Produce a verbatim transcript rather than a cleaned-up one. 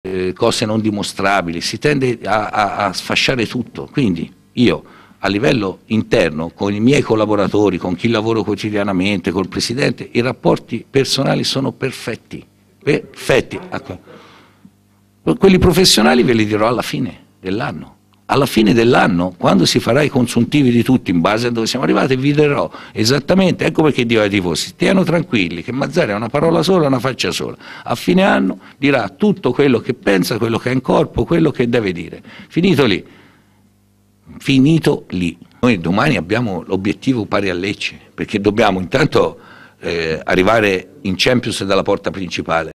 eh, cose non dimostrabili, si tende a, a, a sfasciare tutto. Quindi io a livello interno, con i miei collaboratori, con chi lavoro quotidianamente, col Presidente, i rapporti personali sono perfetti, perfetti. Quelli professionali ve li dirò alla fine dell'anno. Alla fine dell'anno, quando si farà i consuntivi di tutti in base a dove siamo arrivati, vi dirò esattamente, ecco perché dico ai tifosi, stiano tranquilli, che Mazzarri ha una parola sola, una faccia sola. A fine anno dirà tutto quello che pensa, quello che ha in corpo, quello che deve dire. Finito lì. Finito lì. Noi domani abbiamo l'obiettivo pari a Lecce, perché dobbiamo intanto eh, arrivare in Champions dalla porta principale.